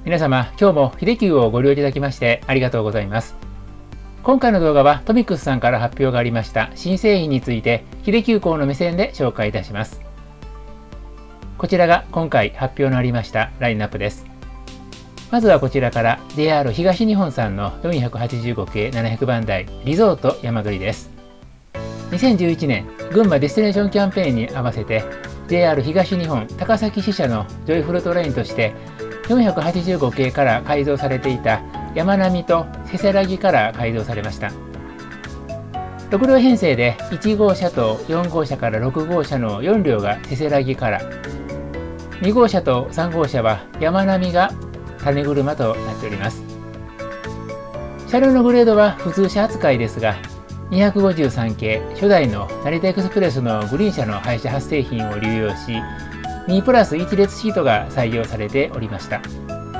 皆様、今日も秀久をご利用いただきましてありがとうございます。今回の動画はトミックスさんから発表がありました新製品について秀久工の目線で紹介いたします。こちらが今回発表のありましたラインナップです。まずはこちらから JR 東日本さんの485系700番台リゾート山鳥です。2011年群馬ディスティネーションキャンペーンに合わせて JR 東日本高崎支社のジョイフルトレインとして485系から改造されていた山並とせせらぎから改造されました。6両編成で1号車と4号車から6号車の4両がせせらぎから、2号車と3号車は山並が種車となっております。車両のグレードは普通車扱いですが、253系初代の成田エクスプレスのグリーン車の廃車発製品を流用し、2プラス1列シートが採用されておりました。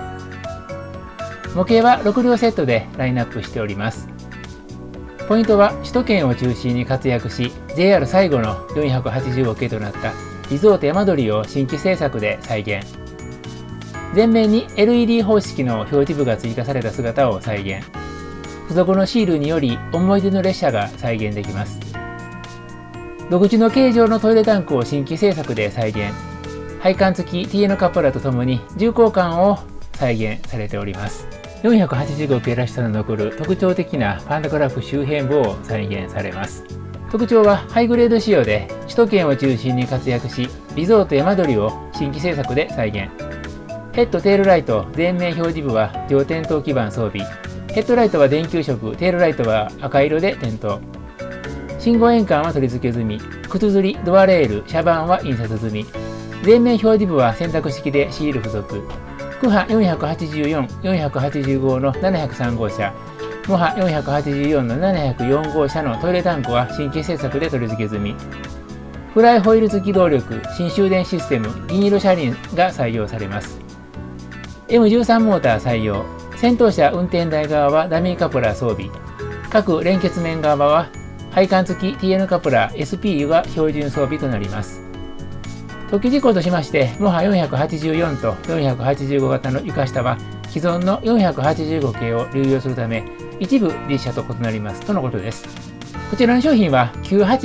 模型は6両セットでラインナップしております。ポイントは首都圏を中心に活躍し JR 最後の485系となったリゾート山鳥を新規製作で再現。前面に LED 方式の表示部が追加された姿を再現。付属のシールにより思い出の列車が再現できます。独自の形状のトイレタンクを新規製作で再現。配管付き TN カップラとともに重厚感を再現されております。485系らしさの残る特徴的なパンタグラフ周辺部を再現されます。特徴はハイグレード仕様で首都圏を中心に活躍しリゾート山鳥を新規製作で再現。ヘッドテールライト前面表示部は上点灯基板装備。ヘッドライトは電球色、テールライトは赤色で点灯。信号円環は取り付け済み。靴ずり、ドアレール、車板は印刷済み。前面表示部は選択式でシール付属。クハ484、485の703号車、モハ484の704号車のトイレタンクは新規製作で取り付け済み。フライホイール付き動力、新終電システム、銀色車輪が採用されます。M13 モーター採用。先頭車運転台側はダミーカプラー装備。各連結面側は配管付き TN カプラー SP が標準装備となります。特記事項としまして、モハ484と485型の床下は既存の485系を流用するため、一部実車と異なりますとのことです。こちらの商品は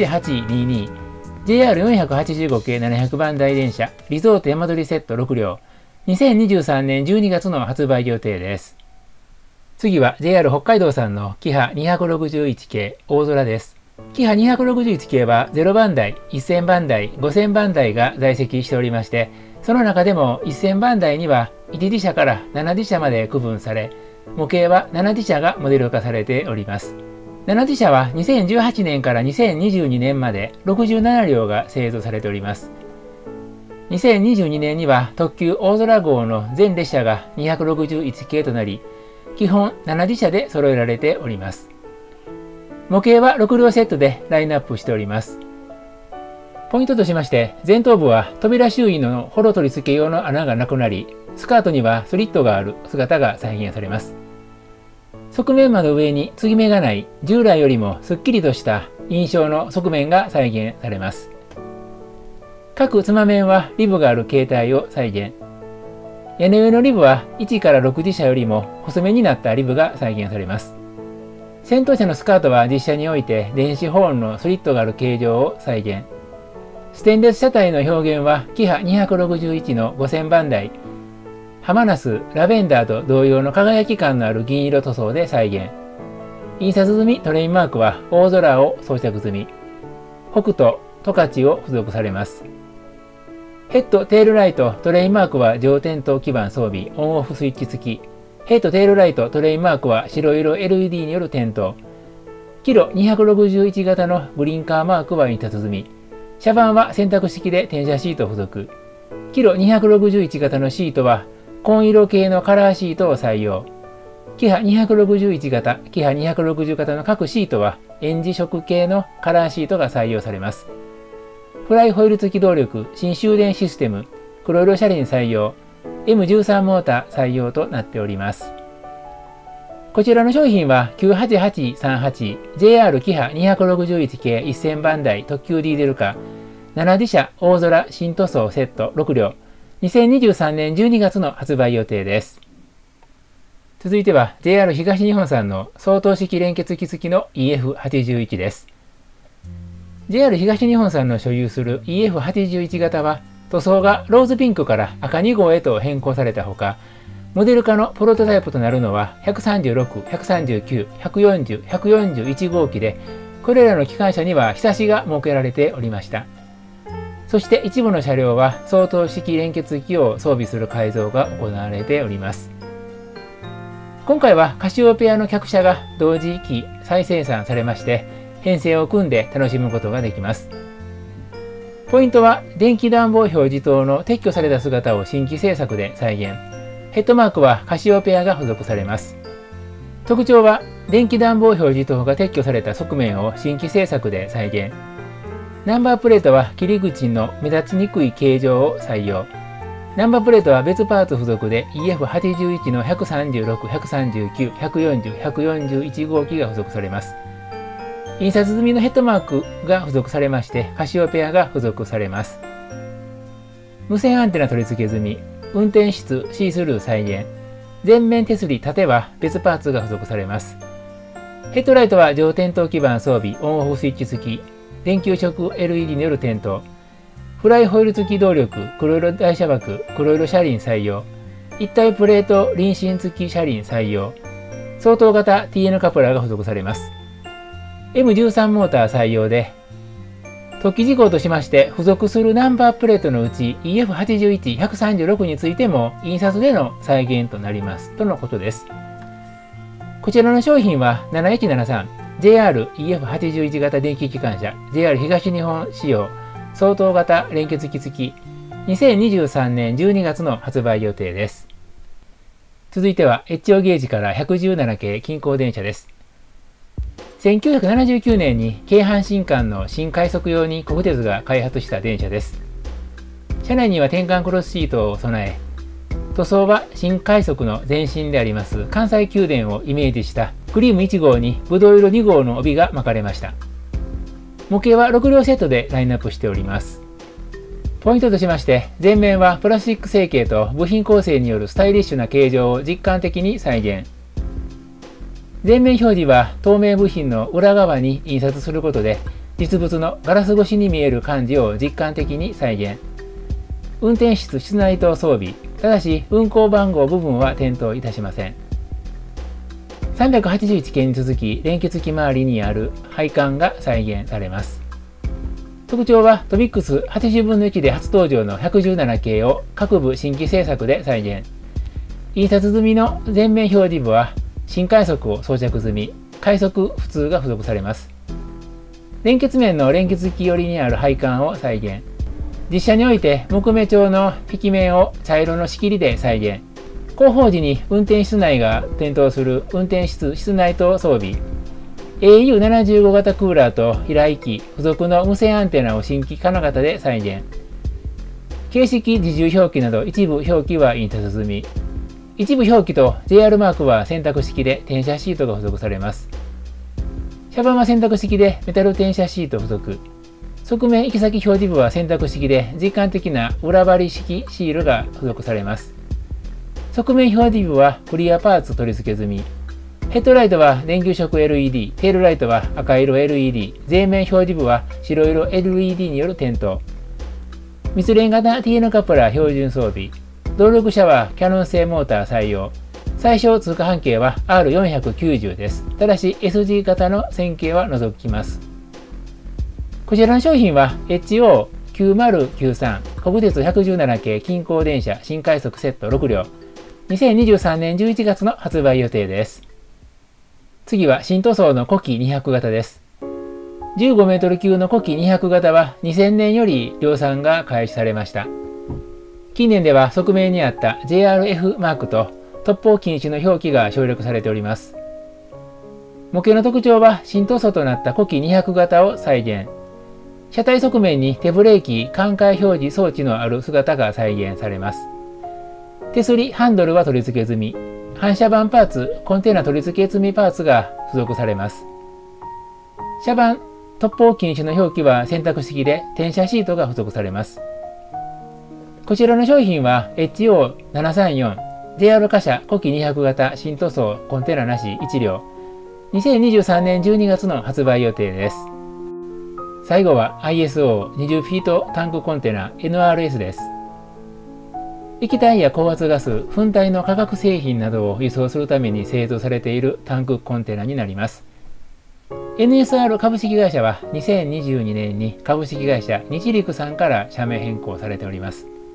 98822JR485 系700番台電車リゾート山鳥セット6両2023年12月の発売予定です。次は JR 北海道さんのキハ261系大空です。キハ261系は0番台、1000番台、5000番台が在籍しておりまして、その中でも1000番台には1次車から7次車まで区分され、模型は7次車がモデル化されております。7次車は2018年から2022年まで67両が製造されております。2022年には特急大空号の全列車が261系となり、基本7次車で揃えられております。模型は6両セットでラインナップしております。ポイントとしまして、前頭部は扉周囲のホロ取り付け用の穴がなくなり、スカートにはスリットがある姿が再現されます。側面窓上に継ぎ目がない従来よりもすっきりとした印象の側面が再現されます。各つま面はリブがある形態を再現。屋根上のリブは1から6次車よりも細めになったリブが再現されます。先頭車のスカートは実車において電子ホーンのスリットがある形状を再現。ステンレス車体の表現はキハ261の5000番台。ハマナス、ラベンダーと同様の輝き感のある銀色塗装で再現。印刷済みトレインマークは大空を装着済み。北斗、十勝を付属されます。ヘッド、テールライト、トレインマークは上点灯基板装備、オンオフスイッチ付き。ヘッド、テールライト、トレインマークは白色 LED による点灯。キロ261型のグリーンカーマークは印刷済み。車板は選択式で転写シート付属。キロ261型のシートは紺色系のカラーシートを採用。キハ261型、キハ260型の各シートはエンジ色系のカラーシートが採用されます。フライホイール付き動力、新終電システム、黒色車輪採用、M13 モーター採用となっております。こちらの商品は 98838JR キハ261系1000番台特急ディーゼルカー7次車大空新塗装セット6両2023年12月の発売予定です。 続いては JR 東日本さんの相当式連結機付きの EF81 です。JR 東日本さんの所有する EF81 型は塗装がローズピンクから赤2号へと変更されたほか、モデル化のプロトタイプとなるのは136、139、140、141号機で、これらの機関車にはひさしが設けられておりました。そして一部の車両は相当式連結機を装備する改造が行われております。今回はカシオペアの客車が同時期再生産されまして、編成を組んで楽しむことができます。ポイントは電気暖房表示灯の撤去された姿を新規製作で再現。ヘッドマークはカシオペアが付属されます。特徴は電気暖房表示灯が撤去された側面を新規製作で再現。ナンバープレートは切り口の目立ちにくい形状を採用。ナンバープレートは別パーツ付属で EF81 の136、139、140、141号機が付属されます。印刷済みのヘッドマークが付属されまして、カシオペアが付属されます。無線アンテナ取り付け済み、運転室シースルー再現、前面手すり縦は別パーツが付属されます。ヘッドライトは上点灯基板装備、オンオフスイッチ付き、電球色 LED による点灯、フライホイール付き動力、黒色台車枠、黒色車輪採用、一体プレート輪針付き車輪採用、相当型 TN カプラーが付属されます。M13 モーター採用で、突起事項としまして、付属するナンバープレートのうち EF81、136についても印刷での再現となります。とのことです。こちらの商品は 7173、JR EF81 型電気機関車、JR 東日本仕様、相当型連結機付き、2023年12月の発売予定です。続いては、越長ゲージから117系近郊電車です。1979年に京阪新幹の新快速用に国鉄が開発した電車です。車内には転換クロスシートを備え、塗装は新快速の前身であります関西宮殿をイメージしたクリーム1号にブドウ色2号の帯が巻かれました。模型は6両セットでラインナップしております。ポイントとしまして、前面はプラスチック成形と部品構成によるスタイリッシュな形状を実感的に再現。前面表示は透明部品の裏側に印刷することで実物のガラス越しに見える感じを実感的に再現。運転室室内灯装備、ただし運行番号部分は点灯いたしません。381系に続き連結機周りにある配管が再現されます。特徴はトビックス80分の1で初登場の117系を各部新規製作で再現。印刷済みの前面表示部は新快速を装着済み、快速普通が付属されます。連結面の連結機寄りにある配管を再現。実車において木目調の壁面を茶色の仕切りで再現。後方時に運転室内が点灯する運転室室内灯装備。au75 型クーラーと平井機付属の無線アンテナを新規金型で再現。形式自重表記など一部表記は印刷済み。一部表記と JR マークは選択式で転写シートが付属されます。車板は選択式でメタル転写シート付属。側面行き先表示部は選択式で実感的な裏張り式シールが付属されます。側面表示部はクリアパーツ取り付け済み。ヘッドライトは電球色 LED、テールライトは赤色 LED、前面表示部は白色 LED による点灯。密連型 TN カプラー標準装備。動力車はキヤノン製モーター採用。最小通過半径は R490 です。ただし SG 型の線形は除きます。こちらの商品は HO9093 国鉄117系近郊電車新快速セット6両。2023年11月の発売予定です。次は新塗装の古希200型です。15メートル級の古希200型は2000年より量産が開始されました。近年では側面にあった JRF マークと突砲禁止の表記が省略されております。模型の特徴は新塗装となった古希200型を再現。車体側面に手ブレーキ、環回表示装置のある姿が再現されます。手すり、ハンドルは取り付け済み。反射板パーツ、コンテナ取り付け済みパーツが付属されます。車板、突砲禁止の表記は選択式で転写シートが付属されます。こちらの商品は HO734 JR 貨車古希200型新塗装コンテナなし1両。2023年12月の発売予定です。最後は ISO20 フィートタンクコンテナ NRS です。液体や高圧ガス、粉体の化学製品などを輸送するために製造されているタンクコンテナになります。NSR 株式会社は2022年に株式会社日陸さんから社名変更されております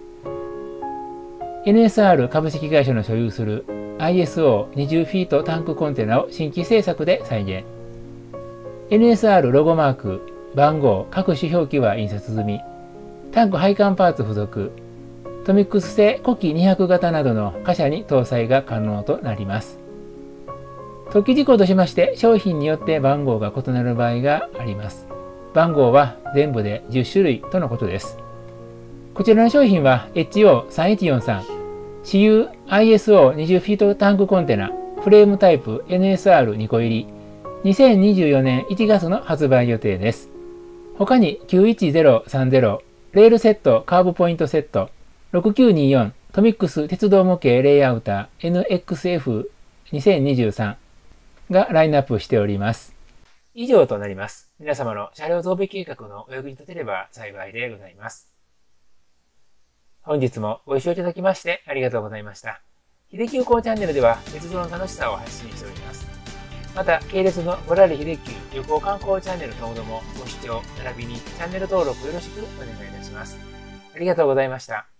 。NSR 株式会社の所有する ISO20 フィートタンクコンテナを新規製作で再現。NSR ロゴマーク、番号、各種表記は印刷済み。タンク配管パーツ付属。トミックス製古希200型などの貨車に搭載が可能となります。特記事項としまして、商品によって番号が異なる場合があります。番号は全部で10種類とのことです。こちらの商品は HO3143、私有 ISO20 フィートタンクコンテナ、フレームタイプ NSR2 個入り、2024年1月の発売予定です。他に91030、レールセットカーブポイントセット、6924トミックス鉄道模型レイアウター NXF2023 がラインナップしております。以上となります。皆様の車両増備計画のお役に立てれば幸いでございます。本日もご視聴いただきましてありがとうございました。秀樹宇航チャンネルでは鉄道の楽しさを発信しております。また、系列のゴラリ秀樹旅行観光チャンネルともどもご視聴並びにチャンネル登録よろしくお願いいたします。ありがとうございました。